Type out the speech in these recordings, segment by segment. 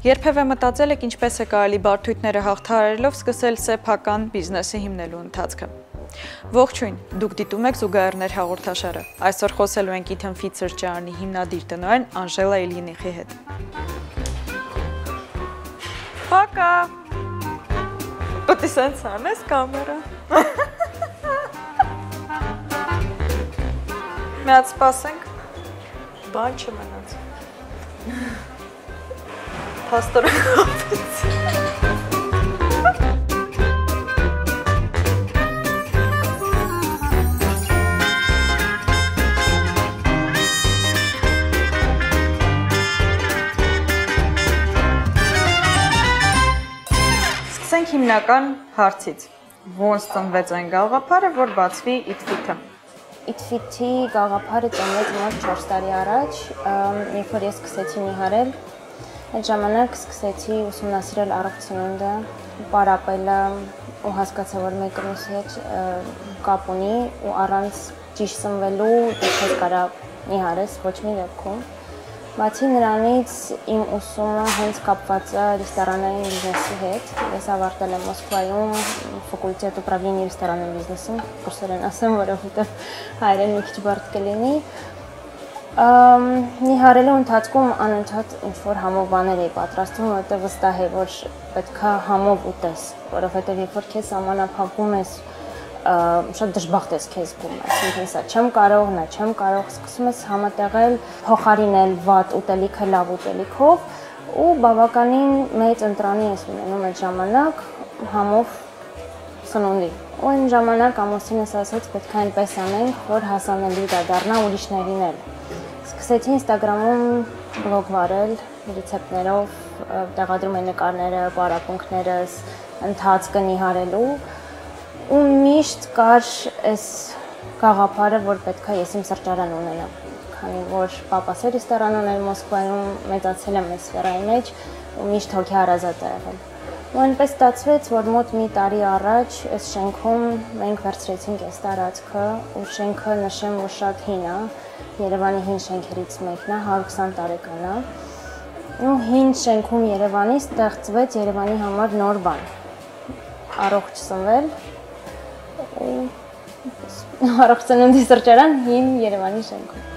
Երբևէ մտածել եք ինչպես է կարելի բարդույթները հաղթահարելով սկսել սեփական բիզնեսը հիմնելու ընթացքը։ Ողջույն, դուք դիտում եք Զուգահեռներ հաղորդաշարը։ Այսօր խոսելու ենք Eat and Feed սրճարանի հիմնադիր տնօրեն Անժելա Իլյինիխի հետ։ Պակա։ Պետք է սենց անես կամերա։ Մի հատ սպասենք։ Բան չմնաց։ Փաստորեն խափեց։ Սկսենք հիմնական հարցից։ Ոնց ծնվեց այն գաղափարը, որ բացվի Eat Fit-ը։ Eat Fit-ի գաղափարը ծնվեց մոտ 4 տարի առաջ, երբ որ ես սկսեցի նիհարել, այդ ժամանակ սկսեցի ուսումնասիրել առողջ սնունդը, պարապելը ու հասկացա, որ մեկը մյուսի հետ կապ ունի ու առանց ճիշտ սնվելու դու չես կարող նիհարես ոչ մի դեպքում։ Բացի նրանից իմ ուսումը հենց կապված է ռեստորանային բիզնեսի հետ։ Ես ավարտել եմ Մոսկվայում ֆակուլտետ ուպրավլենիա ռեստորանային բիզնեսում, կուրսերեն ասեմ, որովհետև հայերեն մի քիչ բարդ կլինի։ Նիհարելու ընթացքում անընդհատ ինչ-որ համով բաներ էի պատրաստում, որովհետև վստահ եմ, որ պետքա համով ուտես, որովհետև երբ որ քեզ սահմանափակում ես, շատ դժբախտ ես քեզ զգում, այսինքն սա չեմ կարող, նա չեմ կարող, սկսում ես համատեղել, փոխարինել վատ ուտելիքը լավ ուտելիքով ու բավականին մեծ ընտրանի ես ունենում այդ ժամանակ համով սնունդի։ Ու այն ժամանակ ամուսինս ասաց, պետք է այնպես անենք, որ հասանելի դառնա ուրիշներին էլ։ Սկսեցի Instagram-ում բլոգ վարել ռեցեպտներով, տեղադրում եմ նկարները, պարապմունքներս, ընթացքը նիհարելու ու միշտ կար այս գաղափարը, որ պետք է ես իմ սրճարան ունենամ, քանի որ պապաս է ռեստորան ուներ Մոսկվայում, մեծացել եմ այս սֆերայի մեջ ու միշտ հոգի հարազատ է եղել։ Ու այնպես ստացվեց, որ մոտ մի տարի առաջ այս շենքում մենք վերցրեցինք այս տարածքը ու շենքը նշեմ, որ շատ հին է, Երևանի հին շենքերից մեկն է, 120 տարեկան է։ Ու հին շենքում Երևանի ստեղծվեց Երևանի համար նոր բան։ Առողջ սնվել ու առողջ սննդի սրճարան հին Երևանի շենքում։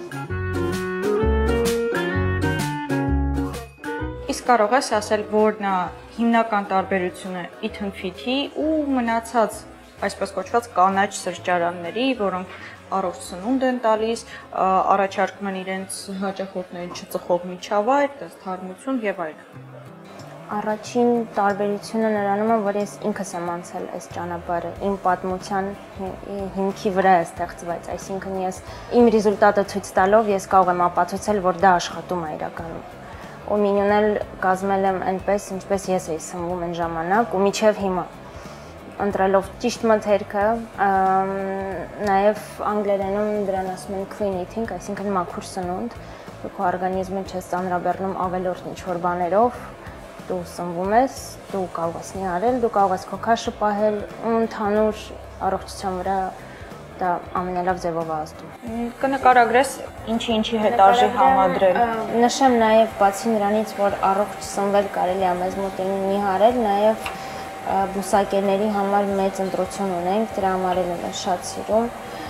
Իսկ կարող ես ասել, որն է հիմնական տարբերությունը Eat and Fit-ի ու մնացած այսպես կոչված կանաչ սրճարանների, որոնք առողջ սնունդ են տալիս, առաջարկում են իրենց հաճախորդներին չծխող միջավայր, թարմություն եւ այլն։ Առաջին տարբերությունը նրանում է, որ ես ինքս եմ անցել այս ճանապարհը, իմ պատմության հիմքի վրա է ստեղծված, այսինքն ես իմ ռեզուլտատը ցույց տալով ես կարող եմ ապացուցել, որ դա աշխատում է իրականում։ Ու մենյուն էլ կազմել եմ այնպես, ինչպես ես էի սնվում այն ժամանակ ու մինչև հիմա։ Ընտրելով ճիշտ մթերքը, նաև անգլերենում դրան ասում են clean eating, այսինքն մաքուր սնունդ, դու քո օրգանիզմը չես ծանրաբեռնում ավելորդ ինչ-որ բաներով, դու սնվում ես, դու կարող ես նիհարել, դու կարող ես քո քաշը պահել ու ընդհանուր առողջության վրա դա ամենալավ ձևով ազդում։ Կնկարագրես ինչի հետ արժի համադրել։ Նշեմ նաև բացի նրանից, որ առողջ սնվել կարելի է մեզ մոտ նիհարել, նաև բուսակերների համար մեծ ընտրություն ունենք, դրա համար էլ եմ շատ սիրում։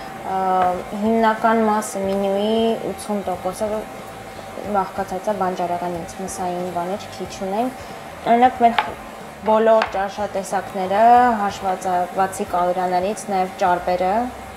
Հիմնական մասը մենյուի 80%-ը բաղկացած է բանջարեղենից, մսային բաներ քիչ ունենք։ Օրինակ մեր բոլոր ճաշատեսակները հաշված է բացի կալորիաներից, նաև ճարպերը,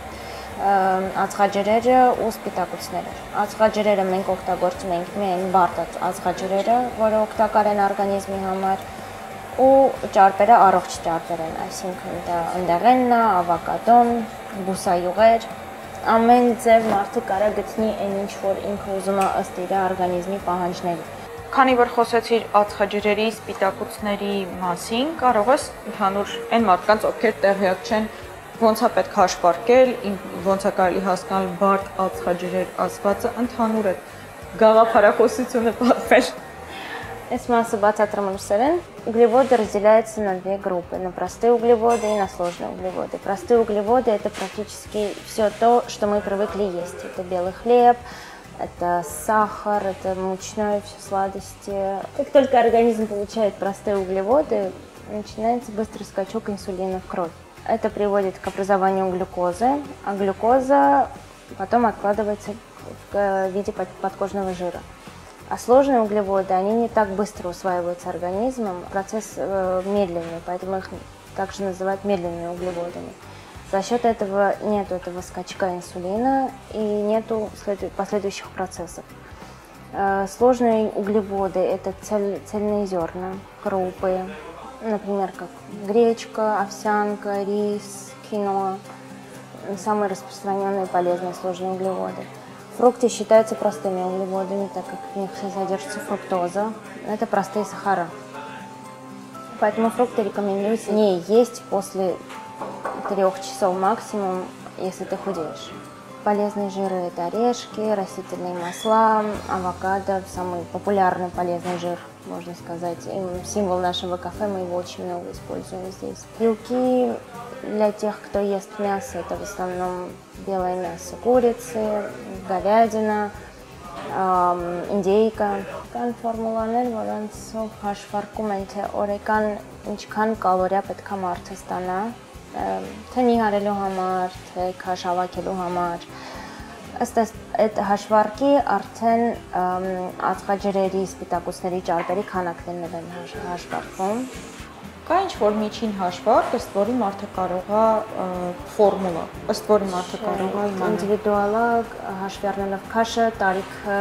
ածխաջրերը ու սպիտակուցները։ Ածխաջրերը մենք օգտագործում ենք միայն բարդ ածխաջրերը, որը օգտակար են օրգանիզմի համար, ու ճարպերը առողջ ճարպեր են, այսինքն դա ընդեղենն է, ավոկադոն, բուսայուղեր, ամեն ձև մարդը կարա գտնի այն ինչ որ ինքը ուզում է ըստ իր օրգանիզմի պահանջների։ Քանի որ խոսեցիր ածխաջրերի, սպիտակուցների մասին, կարող ես ընդհանուր այն մարդկանց, ովքեր տեղյակ չեն, ոնց է պետք հաշվարկել, ոնց է կարելի հասկանալ բարդ ածխաջրեր ասվածը, ընդհանուր է գաղափարախոսությունը պատմել։ Այս մասը բացատրում русերեն. Углеводы разделяются на две группы, на простые углеводы и на сложные углеводы. Простые углеводы – это практически все то, что мы привыкли есть. Это белый хлеб, это сахар, это мучное, все сладости. Как только организм получает простые углеводы, начинается быстрый скачок инсулина в кровь. Это приводит к образованию глюкозы, а глюкоза потом откладывается в виде подкожного жира. А сложные углеводы, они не так быстро усваиваются организмом, процесс медленный, поэтому их также называют медленными углеводами. За счет этого нет этого скачка инсулина и нет последующих процессов. Сложные углеводы – это цельные зерна, крупы, например, как гречка, овсянка, рис, киноа. Самые распространенные полезные сложные углеводы. Фрукты считаются простыми углеводами, так как в них содержится фруктоза. Это простые сахара. Поэтому фрукты рекомендуется не есть после 3 часов максимум, если ты худеешь. Полезные жиры – это орешки, растительные масла, авокадо – самый популярный полезный жир, можно сказать. И символ нашего кафе, мы его очень много используем здесь. Белки для тех, кто ест мясо, это в основном белое мясо курицы, говядина, ինդեիկա կան ֆորմուլաներ, որոնցով հաշվարկում են, թե օրական ինչքան կալորիա պետք է մարդը ստանա, թե նիհարելու համար, թե քաշ հավաքելու համար։ Ըստ այդ հաշվարկի արդեն ածխաջրերի, սպիտակուցների ճարպերի քանակներն են հաշվարկվում։ Կա ինչ-որ միջին հաշվարկ, ըստ որի մարդը կարող է ֆորմուլա, ըստ որի մարդը կարող է իմանալ։ Ինդիվիդուալը հաշվի առնելով քաշը, տարիքը,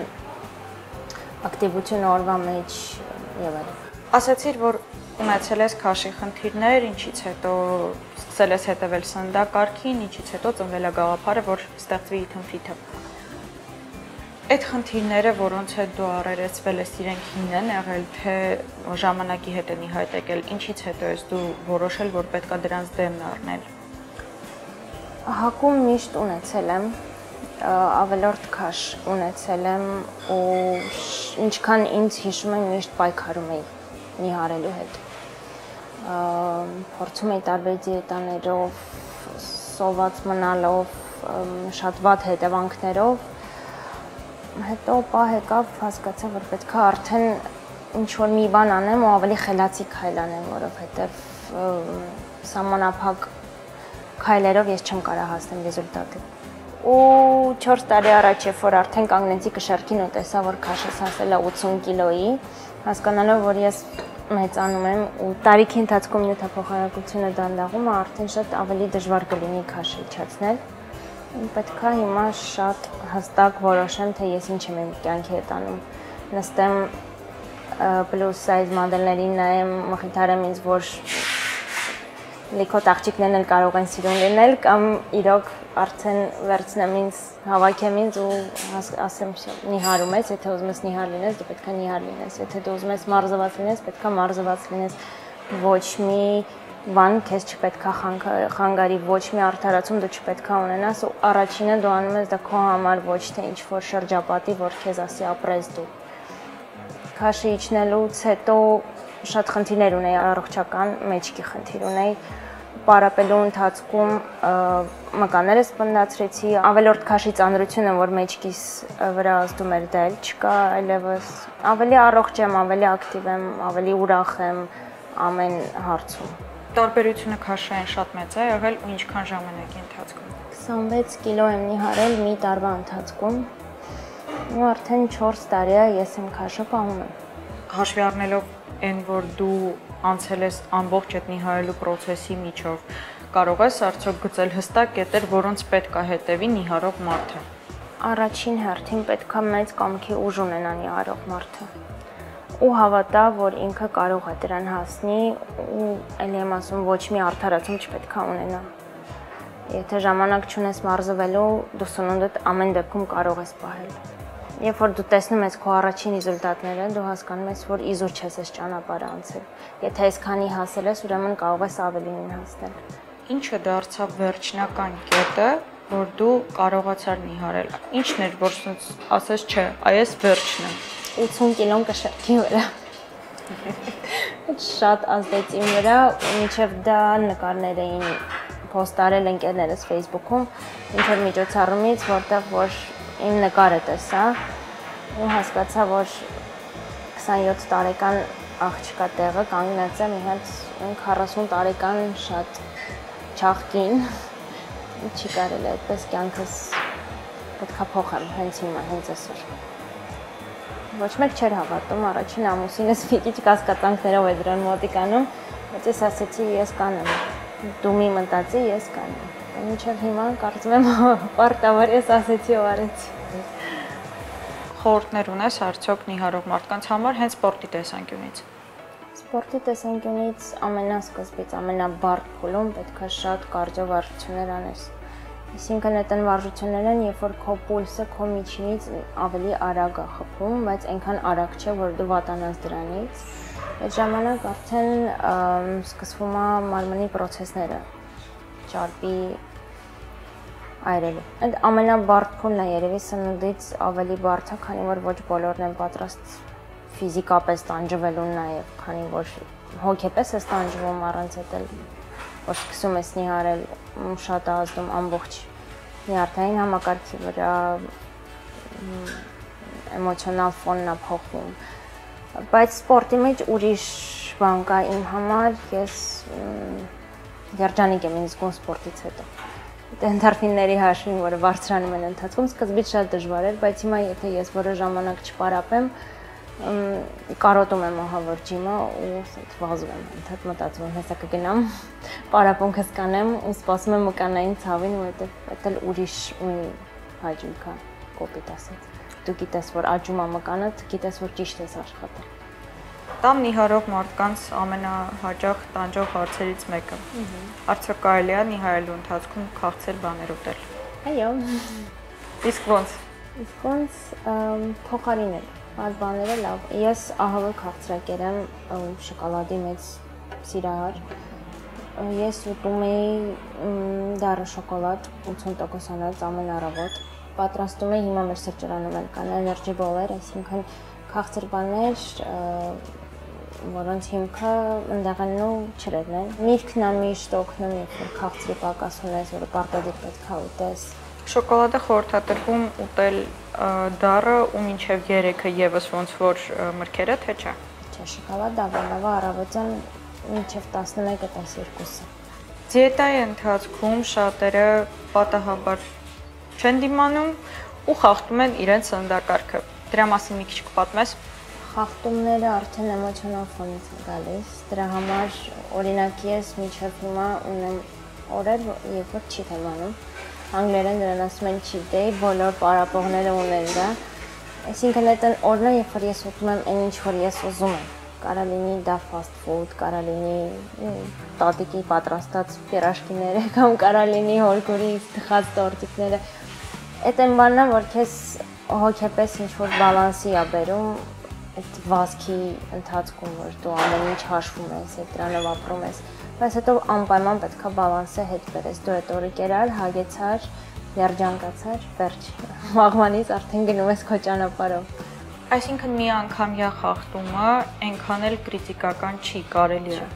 ակտիվությունը օրվա մեջ եւ այլն։ Ասացիր, որ ունեցել ես քաշի խնդիրներ, ինչից հետո սկսել ես հետևել սննդակարգին, ինչից հետո ծնվել է գաղափարը, որ ստեղծվի Eat Fit-ը։ Այդ խնդիրները, որոնց հետ դու առերեսվել ես, իրենք հին են եղել, թե ժամանակի հետ են ի հայտ եկել, ինչից հետո ես դու որոշել, որ պետք է դրանց դեմն առնել։ Հակում միշտ ունեցել եմ, ավելորդ քաշ ունեցել եմ ու ինչքան ինձ հիշում եմ, միշտ պայքարում էի նիհարելու հետ։ Փորձում էի տարբեր դիետաներով, սոված մնալով, շատ վատ հետևանքներով։ Հետո պահ եկավ, հասկացա, որ պետք է արդեն ինչ-որ մի բան անեմ ու ավելի խելացի քայլ անեմ, որովհետև սահմանափակ քայլերով ես չեմ կարող հասնել ռեզուլտատի։ Ու 4 տարի առաջ, երբ որ արդեն կանգնեցի կշեռքին ու տեսա, որ քաշս հասել է 80 կիլոյի, հասկանալով, որ ես մեծանում եմ ու տարիքի ընթացքում նյութափոխանակությունը դանդաղում է, արդեն շատ ավելի դժվար կլինի քաշ իջացնել։ Պետք է հիմա շատ հստակ որոշեմ, թե ես ինչ եմ իմ կյանքի հետ անում։ Նստեմ պլյուս սայզ մոդելներին նայեմ, մխիթարեմ ինձ, որ լիքոտ աղջիկներն էլ կարող են սիրուն լինել, կամ իրոք արդեն վերցնեմ ինձ, հավաքեմ ինձ ու ասեմ, նիհարում ես, եթե ուզում ես նիհար լինես, դու պետք է նիհար լինես, եթե դու ուզում ես մարզված լինես, պետք է մարզված լինես, ոչ մի բան քեզ չպետք է խանգարի, ոչ մի արդարացում դու չպետք է ունենաս ու առաջինը դու անում ես դա քո համար, ոչ թե ինչ-որ շրջապատի, որ քեզ ասի ապրես դու։ Քաշը իջնելուց հետո շատ խնդիրներ ունեի, առողջական մեջքի խնդիր ունեի, պարապելու ընթացքում մկաններս սպնդացրեցի, ավելորդ քաշի ծանրությունը, որ մեջքիս վրա ազդում էր, դա էլ չկա այլևս, ավելի առողջ եմ, ավելի ակտիվ եմ, ավելի ուրախ եմ ամեն հարցում։ Տարբերությունը քաշային շատ մեծ է եղել ու ինչքան ժամանակի ընթացքում։ 26 կիլո եմ նիհարել մի տարվա ընթացքում ու արդեն 4 տարի է ես եմ քաշը պահում եմ։ Հաշվի առնելով այն, որ դու անցել ես ամբողջ այդ նիհարելու process-ի միջով, կարող ես արդյոք գծել հստակ կետեր, որոնց պետք է հետևի նիհարող մարդը։ Առաջին հերթին պետք է մեծ կամքի ուժ ունենա նիհարող մարդը։ Ու հավատա, որ ինքը կարող է դրան հասնի ու ելի եմ ասում ոչ մի արդարացում չպետք է ունենա։ Եթե ժամանակ չունես մարզվելու, դու սնունդդ ամեն դեպքում կարող ես պահել։ Երբ որ դու տեսնում ես քո առաջին ռեզուլտատները, դու հասկանում ես, որ իզուր չես այս ճանապարհը անցել։ Եթե այսքանի հասել ես, ուրեմն կարող ես ավելին հասնել։ Ինչը դարձավ վերջնական կետը, որ դու կարողացար նիհարել։ Ինչն էր, որ ասես չէ, այս վերջն է։ 80 կիլոն կշեռքի վրա։ Շատ ազդեց իմ վրա, մինչև դա նկարներ էին պոստարել ընկերներս Facebook-ում, ինչ-որ միջոցառումից, որտեղ որ իմ նկարը տեսա ու հասկացա, որ 27 տարեկան աղջկա տեղը կանգնած է մի հատ 40 տարեկան շատ չաղկին, չի կարելի այդպես կյանքս պետքա փոխեմ հենց հիմա, հենց այսօր։ Ոչ մեկ չէր հավատում, առաջին ամուսինս մի քիչ կասկածանքներով է դրան մոտիկանում, բայց ես ասեցի ես կանեմ, դու մի մտածի, ես կանեմ։ Մինչև հիմա կարծում եմ պարտավոր ես ասեցի ու արեցի։ Խորհուրդներ ունես արդյոք նիհարող մարդկանց համար հենց սպորտի տեսանկյունից։ Սպորտի տեսանկյունից ամենասկզբից, ամենաբարդ փուլում պետքա շատ կարդիո վարժություններ անես։ Այսինքն այդ վարժություններն են, երբ որ քո պուլսը քո միջինից ավելի արագ է խփում, բայց այնքան արագ չէ, որ դու վատանաս դրանից։ Այդ ժամանակ արդեն սկսվում է մարմնի պրոցեսները, ճարպի այրելու։ Այդ ամենաբարդ փուլն է երևի սննդից ավելի բարդ է, քանի որ ոչ բոլորն են պատրաստ ֆիզիկապես տանջվելուն նաև, քանի որ հոգեպես ես տանջվում առանց էտել, որ սկսում ես նիհարել, շատ է ազդում ամբողջ նյարդային համակարգի վրա, էմոցիոնալ ֆոնն է փոխվում։ Բայց սպորտի մեջ ուրիշ բան կա իմ համար, ես երջանիկ եմ ինձ զգում սպորտից հետո։ Էնդորֆինների հաշվին, որը բարձրանում են ընթացքում, սկզբից շատ դժվար էր, բայց հիմա եթե ես որոշ ժամանակ չպարապեմ, կարոտում եմ ահավոր ջիմը ու վազում եմ, ընդհանուր մտածում եմ, հեսա կգնամ, պարապմունքս կանեմ ու սպասում եմ մկանային ցավին, որովհետև դա ուրիշ հաճույք է, կոպիտ ասած։ Դու գիտես, որ աճում է մկանը, գիտես, որ ճիշտ ես աշխատել։ Տամ նիհարող մարդկանց ամենահաճախ տանջող հարցերից մեկը։ Արդյոք կարելի է նիհարելու ընթացքում քաղցել բաներ ուտել։ Այո։ Իսկ ո՞նց։ Իսկ ո՞նց փոխարինել։ Այդ բաները լավ։ Ես ահավոր քաղցրակեր եմ, շոկոլադի մեծ սիրահար։ Ես ուտում էի դառը շոկոլադ 80%-անոց ամեն առավոտ։ Պատրաստում էի հիմա մեր սրճարանում էլ կան էներջի բոլեր, այսինքն քաղցր բաներ, որոնց հիմքը ընդեղենն ու չրերն են։ Միրգն է միշտ օգնում, երբ որ քաղցրի պակաս ունես, որը պարտադիր պետք է ուտես։ Շոկոլադը խորհրդատվում ուտել դառը ու մինչև 3-ը եւս ոնց որ մրգերը, թե չէ։ Չէ, շոկոլադը ավելավա առավոտյան մինչև 11-12-ը։ Դիետայի ընթացքում շատերը պատահաբար չեն դիմանում ու խախտում են իրենց սննդակարգը։ Դրա մասին մի քիչ կպատմես։ Խախտումները արդեն էմոցիոնալ ֆոնից են գալիս։ Դրա համար օրինակ ես մինչև հիմա ունեմ օրեր, երբ որ չիթ եմ անում։ Անգլերեն դրան ասում են cheat day, բոլոր պարապողները ունեն դա։ Այսինքն այդ օրն է, երբ որ ես ուտում եմ այն ինչ որ ես ուզում եմ։ Կարա լինի դա fast food, կարա լինի տատիկի պատրաստած պիրաժկիները կամ կարա լինի հորգուրի թխած տորտիկները։ Այդ այն բանն է, որ քեզ հոգեպես ինչ որ բալանսի է բերում այդ վազքի ընթացքում, որ դու ամեն ինչ հաշվում ես, այդ դրանով ապրում ես։ Բայց հետո անպայման պետք է բալանսը հետ բերես։ Դու այդ օրը կերար, հագեցար, երջանկացար, վերջ։ Վաղվանից արդեն գնում ես քո ճանապարհով։ Այսինքն մի անգամյա խախտումը այնքան էլ կրիտիկական չի, կարելի է։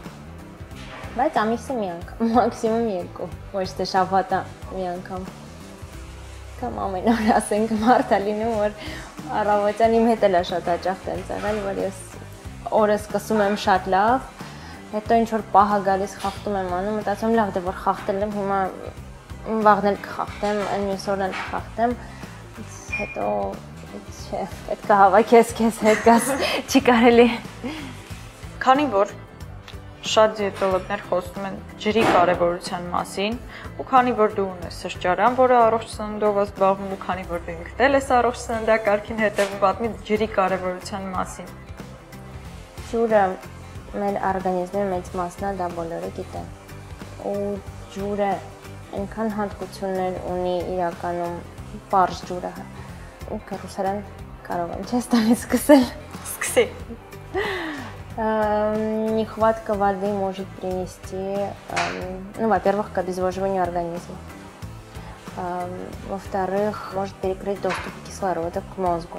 Բայց ամիսը մի անգամ, մաքսիմում 2, ոչ թե շաբաթը մի անգամ։ Կամ ամեն օր ասենք մարդ է լինում, որ առավոտյան իմ հետ էլ է շատ հաճախ տենց եղել, որ ես օրը սկսում եմ շատ լավ, հետո ինչ որ պահ է գալիս խախտում եմ անում, մտածում լավ դե որ խախտել եմ, հիմա վաղն էլ կխախտեմ, մյուս օրն էլ կխախտեմ, հետո պետք է հավաքես քեզ հետ գաս, չի կարելի։ Քանի որ շատ դիետոլոգներ խոսում են ջրի կարևորության մասին, ու քանի որ դու ունես սրճարան, որը առողջ սննդով է զբաղվում, ու քանի որ դու ինքն ես առողջ սննդակարգին հետևում, պատմի ջրի կարևորության մասին։ Ջուրը մեր օրգանիզմի մեծ մասն է, դա բոլորը գիտեն։ Ու ջուրը այնքան հատկություններ ունի իրականում պարզ ջուրը։ Ու ռուսերեն կարող եմ չես տալիս սկսել։ Սկսի։ Нехватка воды может принести, ну, во-первых, к обезвоживанию организма. Во-вторых, может перекрыть доступ кислорода к мозгу.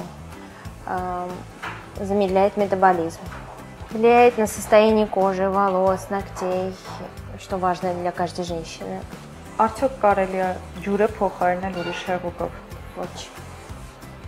Замедляет метаболизм. Влияет на состояние кожи, волос, ногтей, что важно для каждой женщины. Արդյոք կարելի է ջուրը փոխարինել ուրիշ հեղուկով։ Ոչ։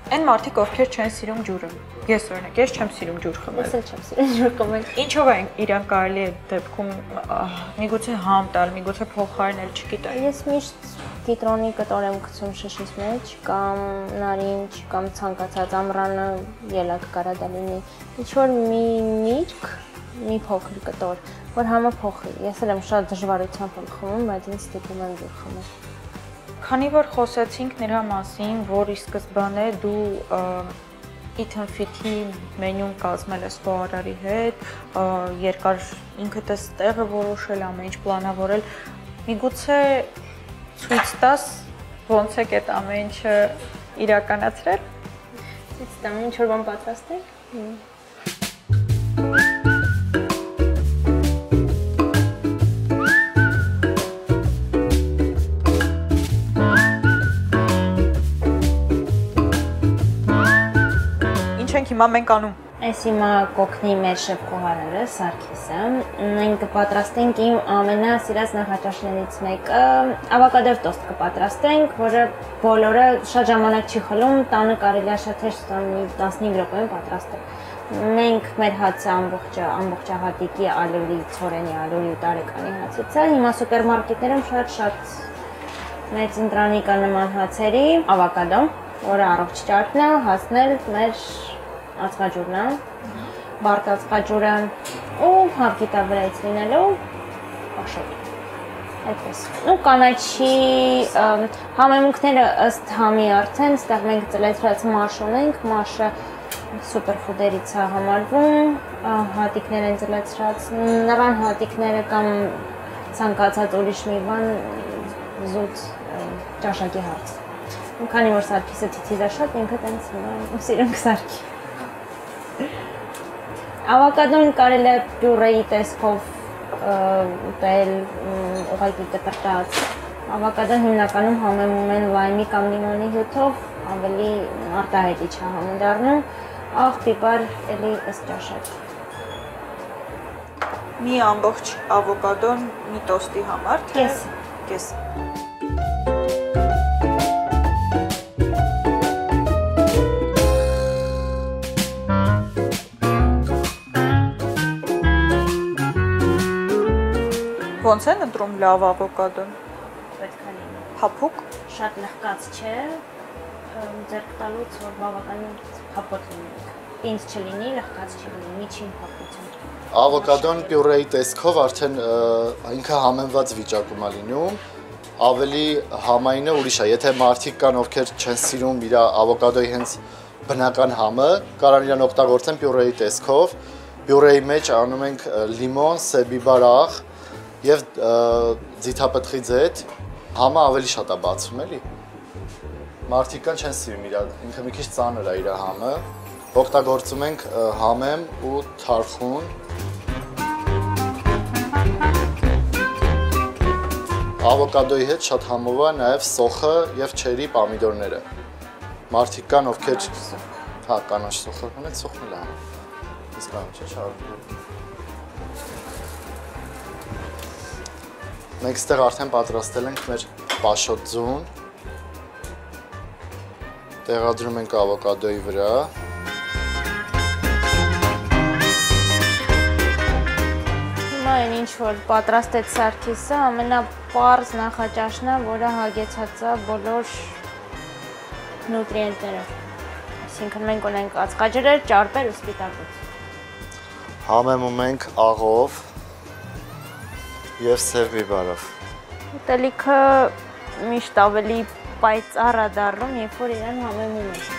Այն մարդիկ, ովքեր չեն սիրում ջուրը։ Ես օրինակ, ես չեմ սիրում ջուր խմել։ Ես էլ չեմ սիրում ջուր խմել։ Ինչով է իրան կարելի է դեպքում միգուցե համ տալ, միգուցե փոխարինել, չգիտեմ։ Ես միշտ կիտրոնի կտոր եմ գցում շշից մեջ կամ նարինջ կամ ցանկացած ամռանը ելակ կարա դա լինի։ Ինչ որ մի միրգ, մի փոքր կտոր, որ համը փոխի։ Ես էլ եմ շատ դժվարությամբ եմ խմում, բայց ինձ ստիպում եմ ջուր խմել։ Քանի որ խոսեցինք նրա մասին, որ ի սկզբանե դու Eat & Fit-ի մենյուն կազմել ես խոհարարի հետ, երկար ինքդ ես տեղը որոշել, ամեն ինչ պլանավորել, միգուցե ցույց տաս ոնց է այդ ամեն ինչը իրականացրել։ Ցույց տամ, ինչ որ բան պատրաստեք։ Հիմա մենք անում։ Այս հիմա կօգնի մեր շեֆ խոհարարը Սարգիսը։ Մենք կպատրաստենք իմ ամենասիրած նախաճաշներից մեկը, ավոկադո տոստ կպատրաստենք, որը բոլորը շատ ժամանակ չի խլում, տանը կարելի է շատ հեշտ 15 րոպեում պատրաստել։ Մենք մեր հացը ամբողջահատիկի ալուրի, ցորենի ալուրի ու տարեկանի հացից է։ Հիմա սուպերմարկետներում շատ մեծ ընտրանիկա նման հացերի ավոկադո, որը առողջ ճարպն է, հասնել մեր ածխաջուրն է, բարդ ածխաջուրը ու հավգիտա վրայից լինելու աշոտ, այդպես։ Ու կանաչի համեմունքները ըստ համի արդեն, ստեղ մենք ծլեցրած մաշ ունենք, մաշը սուպերֆուդերից է համարվում, հատիկներ են ծլեցրած, նրան հատիկները կամ ցանկացած ուրիշ մի բան զուտ ճաշակի հարց։ Քանի որ Սարգիսը թիթիզ է շատ, ինքը տենց սիրում կսարքի։ Ավոկադոն կարելի է պյուրեի տեսքով ուտել, ուղղակի կտրտած։ Ավոկադոն հիմնականում համեմում են լայմի կամ լիմոնի հյութով, ավելի արտահայտիչ է համը դառնում, աղ, պիպար, էլի ըստ ճաշակ։ Մի ամբողջ ավոկադոն մի տոստի համար, թե կես։ Ոնց են ընտրում լավ ավոկադոն։ Պետք է լինի Փափուկ։ շատ լղկած չէ, ձեռք տալուց որ բավականին փափոց լինի։ Ինձ չլինի, լղկած չի լինի, միջին փափություն։ Ավոկադոն պյուրեի տեսքով արդեն ինքը համեմված վիճակում է լինում, ավելի համայինը ուրիշ է։ Եթե մարդիկ կան, ովքեր չեն սիրում իր ավոկադոյի հենց բնական համը, կարող իրան օգտագործեն պյուրեի տեսքով։ Պյուրեի մեջ անում ենք լիմոն, սեբիբար աղ եւ ձիթապտղի ձեթ, համը ավելի շատ է բացում էլի։ Մարդիկ կան չեն սիրում իր, ինքը մի քիչ ծանր է իր համը։ Օգտագործում ենք համեմ ու թարխուն։ Ավոկադոյի հետ շատ համով է նաեւ սոխը եւ չերի պամիդորները։ Մարդիկ կան, ովքեր հա կանաչ սոխը ունեն, սոխն էլ է։ Իսկ կանաչ չարվում։ Մենք ստեղ արդեն պատրաստել ենք մեր պաշոտ ձուն, տեղադրում ենք ավոկադոյի վրա։ Հիմա այն ինչ որ պատրաստեց Սարգիսը, ամենապարզ նախաճաշն է, որը հագեցած է բոլոր նուտրիենտներով։ Այսինքն մենք ունենք ածխաջրեր, ճարպեր ու սպիտակուց։ Համեմում ենք աղով և սևբիբարով։ Ուտելիքը միշտ ավելի պայծառ է դառնում, երբ որ իրան համեմում ես։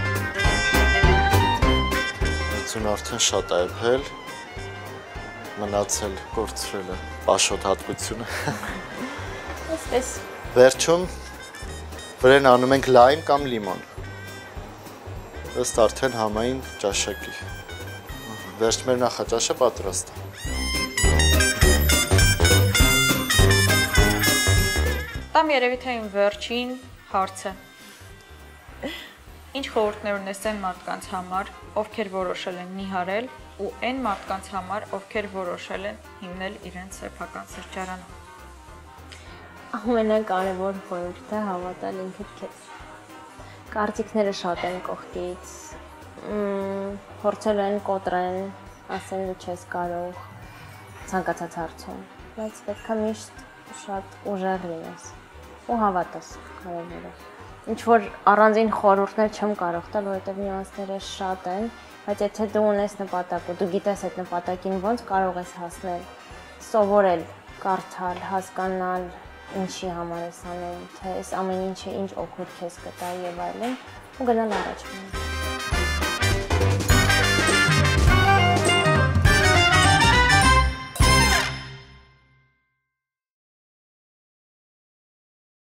Ձուն արդեն շատ է եփել, մնացել կորցրել է պաշոտ հատկությունը։ Այսպես։ Վերջում վրան անում ենք լայմ կամ լիմոն։ Ըստ արդեն համային ճաշակի։ Վերջ մեր նախաճաշը պատրաստ է։ Տամ երևի թե իմ վերջին հարցը։ Ինչ խորհուրդներ ունես այն մարդկանց համար, ովքեր որոշել են նիհարել, ու այն մարդկանց համար, ովքեր որոշել են հիմնել իրենց սեփական սրճարանը։ Ամենակարևոր խորհուրդը հավատալ ինքդ քեզ։ Կարծիքները շատ են կողքից։ Փորձել են կոտրեն, ասել ու չես կարող ցանկացած հարցում, բայց պետքա միշտ շատ ուժեղ լինես ու հավատաս կարևորը։ Ինչ որ առանձին խորհուրդներ չեմ կարող տալ, որովհետև նյուանսները շատ են, բայց եթե դու ունես նպատակ ու դու գիտես այդ նպատակին ոնց կարող ես հասնել, սովորել, կարդալ, հասկանալ, ինչի համար ես անում, թե այս ամեն ինչը ինչ օգուտ քեզ կտա եւ այլն, ու գնալ առաջ։